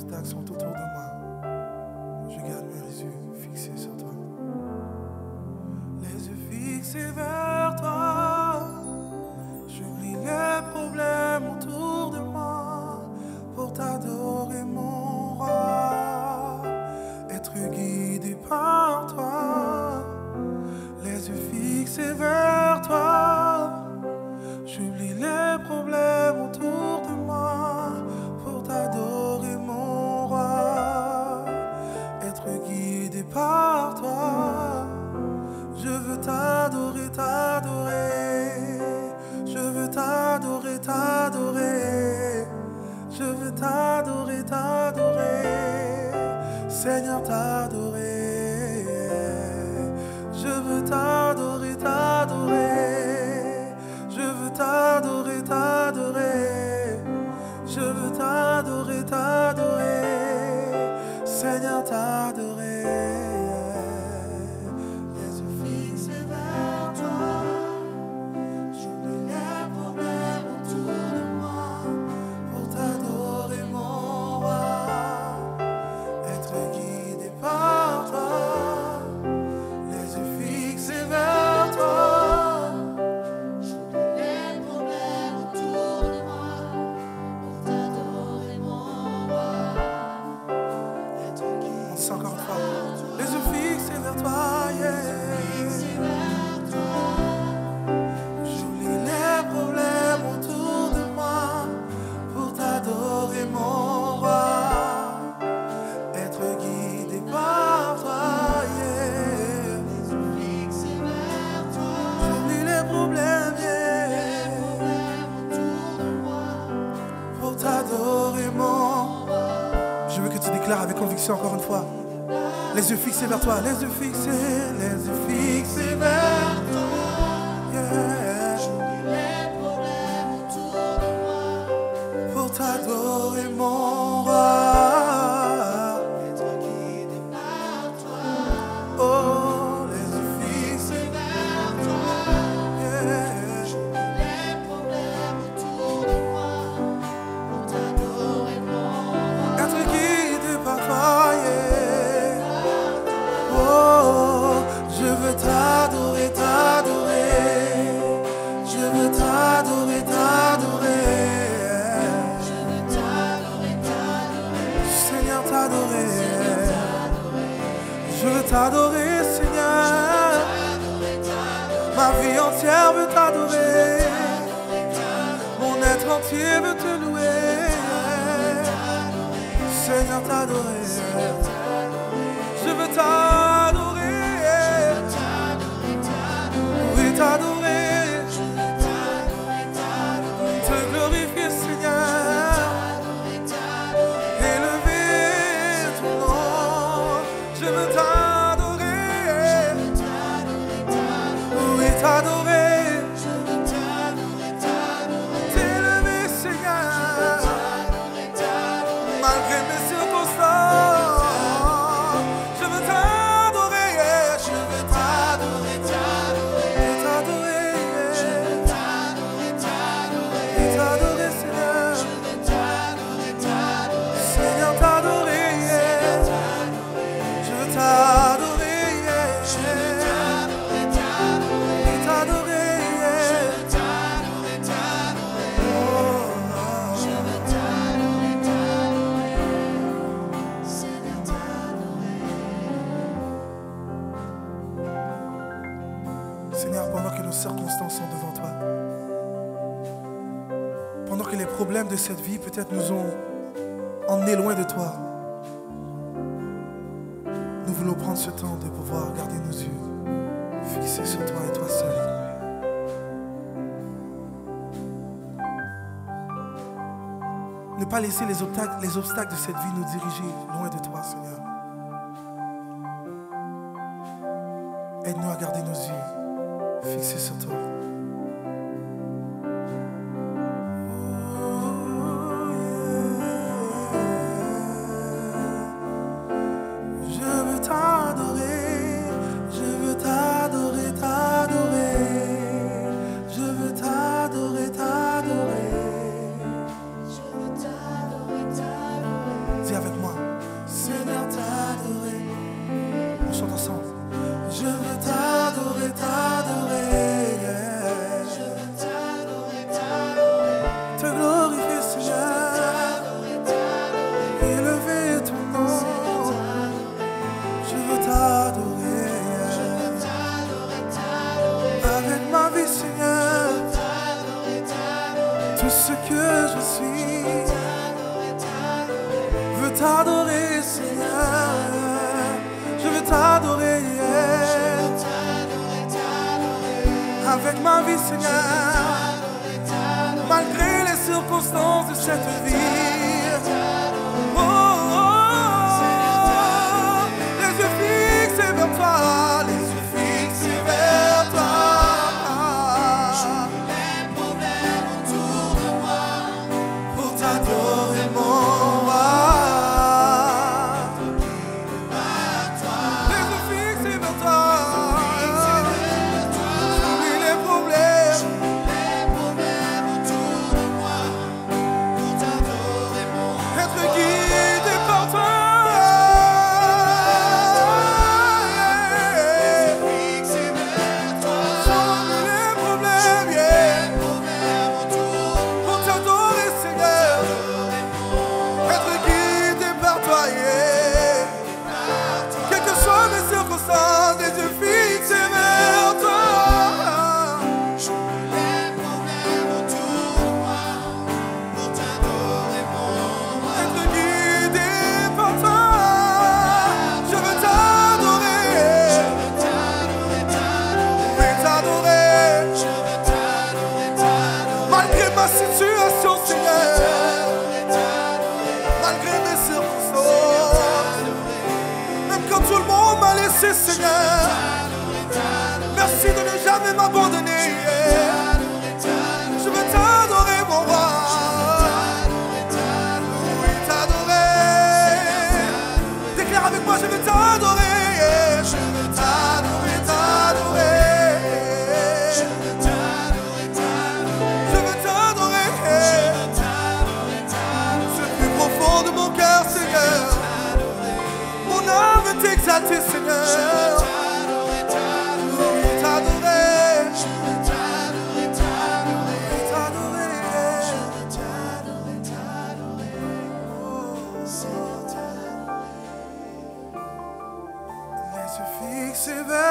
obstacles sont autour de moi, je garde mes yeux fixés sur toi. Les yeux fixés vers toi, j'oublie les problèmes autour de moi pour t'adorer mon roi, être guidé par toi. Les yeux fixés vers toi, j'oublie les problèmes autour de moi pour t'adorer mon roi, être guidé par toi. Je veux t'adorer, t'adorer. Je veux t'adorer, t'adorer. Je veux t'adorer, t'adorer. Seigneur, t'adorer. Je veux t'adorer, t'adorer. Je veux t'adorer, t'adorer. Je veux t'adorer, t'adorer. Seigneur, t'adorer. Encore une fois, les yeux fixés vers toi, j'oublie les problèmes autour de moi pour t'adorer mon roi, être guidé par toi, les yeux fixés vers toi, j'oublie les problèmes autour de moi pour t'adorer mon roi. Je veux que tu déclares avec conviction encore une fois. Les yeux fixés vers toi, les yeux fixés vers toi. J'oublie les problèmes autour de moi pour t'adorer mon roi, être guidé par toi. Oh, les yeux fixés vers toi. J'oublie les problèmes autour de moi pour t'adorer mon roi, être guidé par toi. Je veux t'adorer, t'adorer. Je veux t'adorer, t'adorer. Je veux t'adorer, t'adorer. Seigneur, t'adorer. Je veux t'adorer, Seigneur. Ma vie entière veut t'adorer. Mon être entier veut te louer. Seigneur, t'adorer. Je veux t'adorer. T'adorer, te glorifier, Seigneur, élever ton nom. Je veux t'adorer, oui, t'adorer, t'élever, Seigneur, malgré mes circonstances. Je veux t'adorer, je veux t'adorer, Seigneur, pendant que nos circonstances sont devant toi, pendant que les problèmes de cette vie peut-être nous ont emmenés loin de toi, nous voulons prendre ce temps de pouvoir garder nos yeux fixés sur toi et toi seul. Ne pas laisser les obstacles de cette vie nous diriger loin de toi, Seigneur. Aide-nous à garder nos yeux fixés sur toi. Avec moi. veux t'adorer, Seigneur. Je veux t'adorer, avec ma vie, Seigneur. Malgré les circonstances de cette vie. Oh, oh, oh. Les yeux fixés vers toi, les yeux fixés vers toi. Les problèmes autour de moi pour t'adorer, mon roi. Les yeux fixés vers toi. J'oublie les problèmes autour de moi pour t'adorer, mon roi. Être guidé par toi. Situation, Seigneur, malgré mes circonstances, même quand tout le monde m'a laissé, Seigneur, merci de ne jamais m'abandonner. Je veux t'adorer, mon roi. Oui, t'adorer. Déclare avec moi, je veux t'adorer. Je veux t'adorer, t'adorer. De mon cœur, Seigneur, mon âme est exaltée, Seigneur. Je veux t'adorer, je veux t'adorer, t'adorer, t'adorer, je veux t'adorer, t'adorer, Seigneur, t'adorer. Les yeux fixés vers